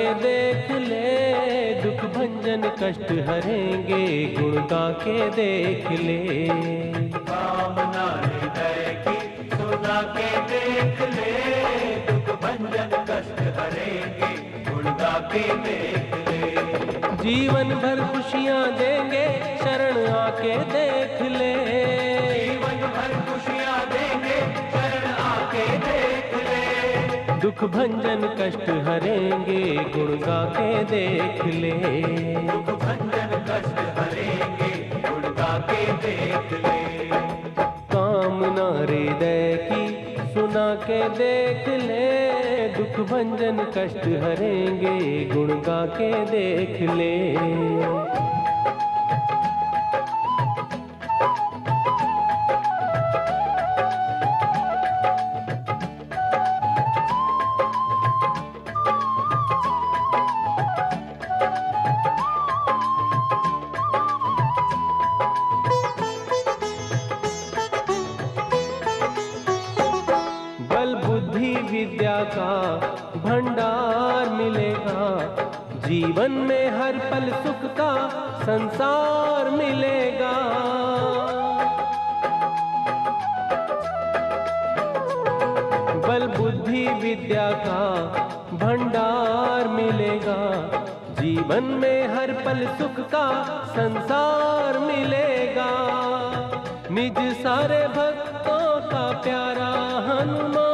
के देख ले, दुख भंजन कष्ट हरेंगे, गुण गा के देख ले। कामना हृदय की सुना के देख ले, दुख भंजन कष्ट हरेंगे, गुण गा के देख ले। जीवन भर खुशियाँ देंगे, शरण आके देख ले। जीवन भर खुशियाँ देंगे, शरण आके देख ले। दुख भंजन कष्ट हरेंगे, गुण गा के देख ले। दुख भंजन कष्ट हरेंगे, गुण गा के देख ले। कामना हृदय की सुना के देख ले, दुख भंजन कष्ट हरेंगे, गुण गा के देख ले। विद्या का भंडार मिलेगा, जीवन में हर पल सुख का संसार मिलेगा। बल बुद्धि विद्या का भंडार मिलेगा, जीवन में हर पल सुख का संसार मिलेगा। निज सारे भक्तों का प्यारा हनुमान,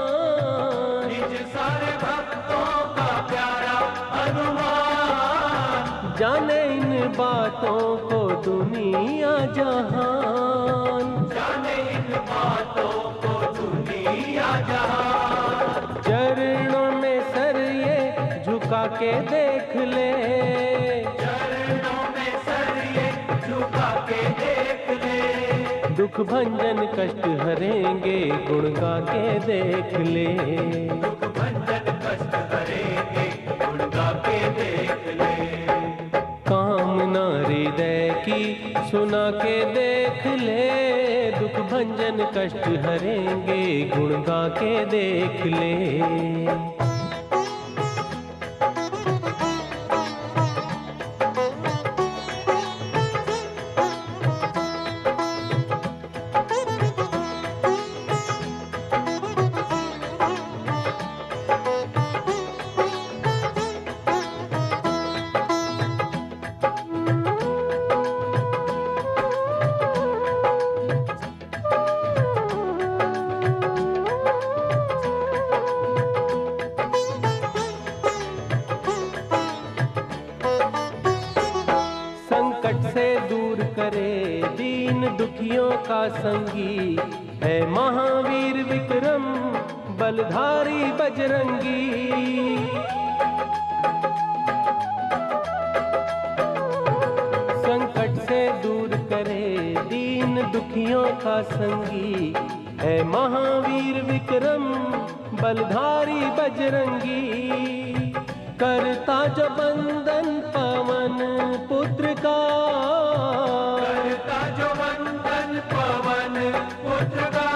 जाने इन बातों को दुनिया जहान, जाने इन बातों को दुनिया जहान। चरणों में सर ये झुका के देख ले, चरणों में सर ये झुका के देख ले। दुख भंजन कष्ट हरेंगे, गुण गा के देख ले। दुख भंजन कष्ट हरेंगे, गुण गा के देख ले। कामना हृदय की सुना के देख ले, दुख भंजन कष्ट हरेंगे, गुण गा के देख ले। से दूर करे दीन दुखियों का संगी, है महावीर विक्रम बलधारी बजरंगी। संकट से दूर करे दीन दुखियों का संगी, है महावीर विक्रम बलधारी बजरंगी। करता जो बंधन पवन पुत्र का, करता जो बंधन पवन पुत्र का।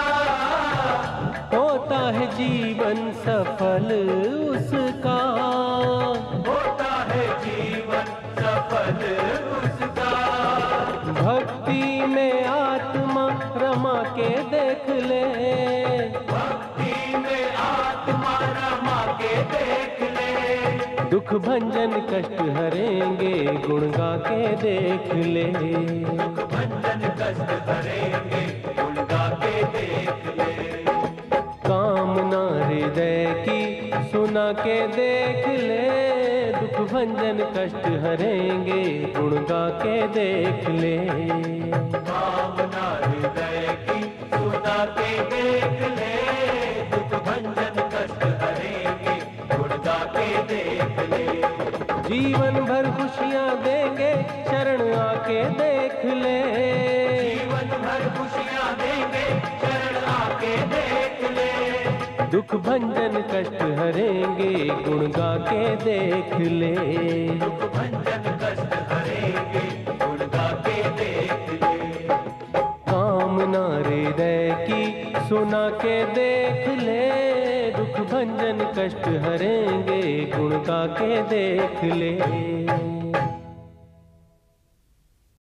होता है जीवन सफल उसका, होता है जीवन सफल उसका। भक्ति में आत्मा रमा के देख ले, भक्ति में आत्मा रमा के देख ले। दुख भंजन कष्ट हरेंगे, गुण गा के देख ले। दुख भंजन कष्ट हरेंगे, गुण गा के देख ले। कामना हृदय की सुना के देख ले, दुख भंजन कष्ट हरेंगे, गुण गा के देख ले। कामना हृदय की सुना के देख ले, दुख भंजन कष्ट हरेंगे, गुण गा के देख ले। जीवन भर खुशियाँ देंगे, शरण आके देख ले। जीवन भर खुशियाँ देंगे, शरण आके देख ले। दुख भंजन कष्ट हरेंगे, गुण गा के देख ले। दुख भंजन कष्ट हरेंगे, गुण गा के देख ले। कामना हृदय की सुना के देख ले, दुख भंजन कष्ट हरेंगे गुण गा के देख ले।